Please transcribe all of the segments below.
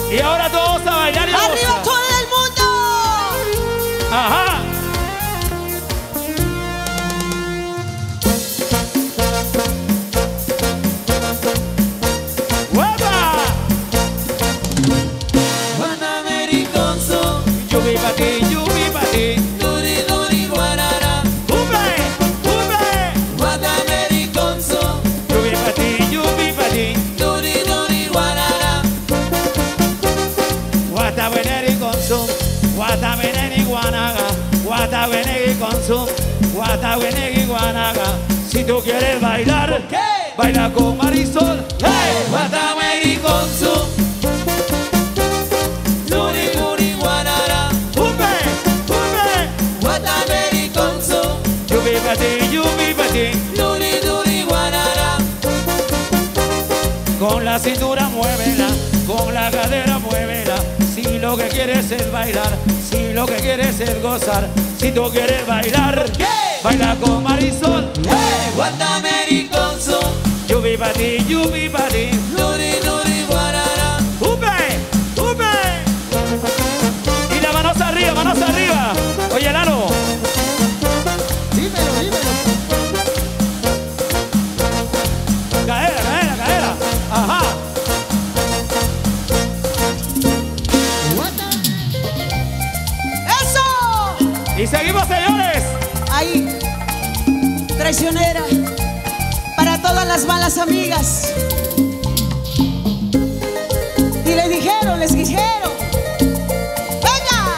Y ahora todos a bailar y a ¡Arriba gozar. todo el mundo! Ajá. ¡Hueva! Guanamericonzo, Yubi pa' ti, yubi pa' ti. duri duri guarara. ¡Ube! ¡Ube! Guanamericonzo, Yubi pa' ti, yubi pa' ti. duri duri guarara. Guata veneri consum, guata veneri guanaga, guata veneri consum, guata veneri guanaga. Si tú quieres bailar, ¿Qué? baila con Marisol. ¡Hey! Guanamericonzo, duri duri guarara. ¡Ube! ¡Ube! Guanamericonzo, Yubi pa' ti, yubi pa' ti. duri duri guarara. Con la cintura muévela, con la cadera muévela. Si lo que quieres es bailar, si lo que quieres es gozar, si tú quieres bailar, ¿Qué? baila con Marisol. Hey, Guanamericonzo, Yubi pa' ti, yubi pa' ti. duri duri guarara. ¡Ube! ¡Ube! Y las manos arriba, manos arriba. Oye, Lalo. Dímelo, dímelo. Cadera, cadera, cadera. Ajá. ¡Eso! Y seguimos, señores. Ahí, traicionera, para todas las malas amigas. Y les dijeron, ¡venga!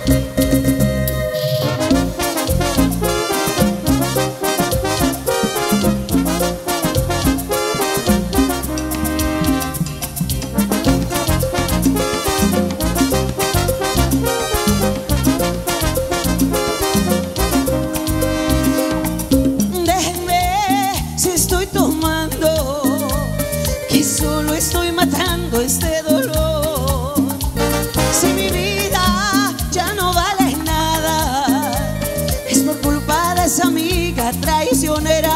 Déjenme si estoy tomando, que solo estoy matando este dolor. Si mi vida ya no vale nada, es por culpa de esa amiga traicionera.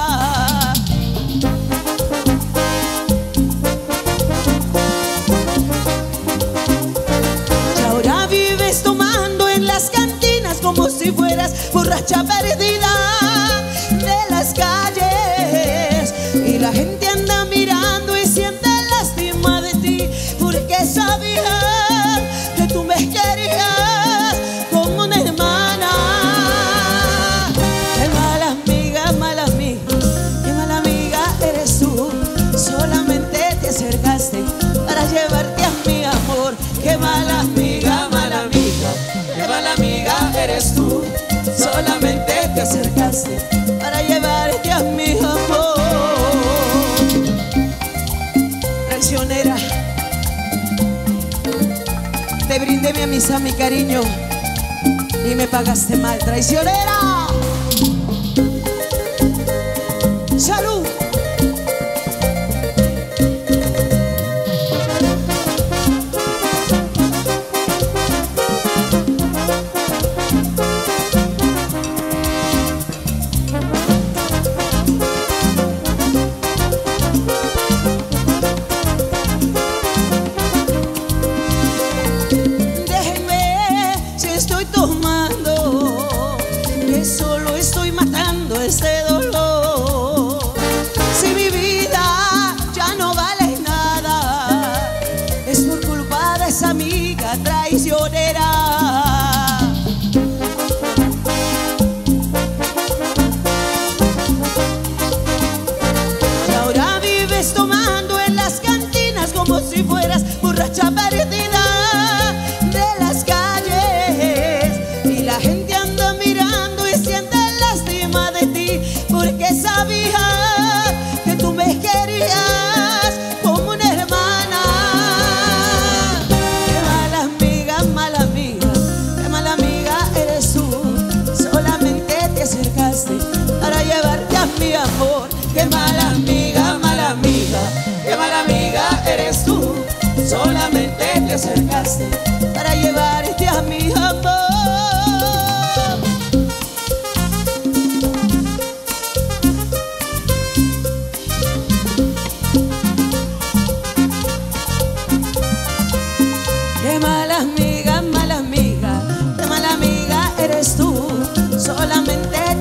Y ahora vives tomando en las cantinas como si fueras borracha perdida de las calles. Y la gente anda mirando y siente lástima de ti, porque sabía que tú me querías como una hermana. Qué mala amiga, qué mala amiga eres tú. Solamente te acercaste para llevarte a mi amor. Qué mala amiga, Qué mala amiga eres tú. solamente te acercaste para llevarte a mi amor. Traicionera, te brindé mi amistad, mi cariño, y me pagaste mal. Traicionera, salud. Déjenme si estoy tomando, que solo estoy matando este dolor. Si mi vida ya no vale nada, es por culpa de esa amiga traicionera. Y ahora vives tomando en las cantinas como si fueras borracha perdida de las calles. Y la gente anda mirando y siente lástima de ti, porque sabía que tú me querías como una hermana. Qué mala amiga, qué mala amiga eres tú. Solamente te acercaste para llevarte a mi amor. Qué mala amiga, qué mala amiga eres tú. Solamente te acercaste para llevarte a mi amor.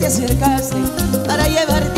te acercaste para llevarte